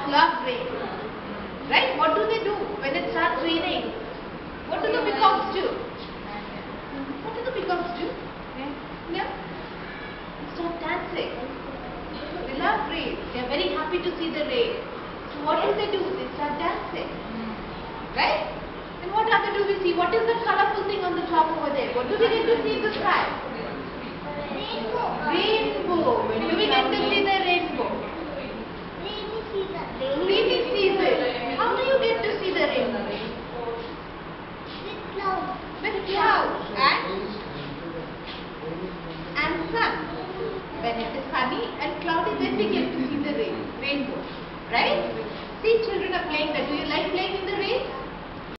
love rain. Right? What do they do when it starts raining? What do the peacocks do? What do the peacocks do? Yeah? They start dancing. They love rain. They are very happy to see the rain. So what do? They start dancing. Right? And what other do we see? What is that colorful thing on the top over there? What do we get to see in the sky? Rainbow. When do we get to see the rainbow? Rainy season. How do you get to see the rainbow? With clouds and sun. When it is sunny and cloudy, then we get to see the rainbow. Right? See, children are playing that. Do you like playing in the rain?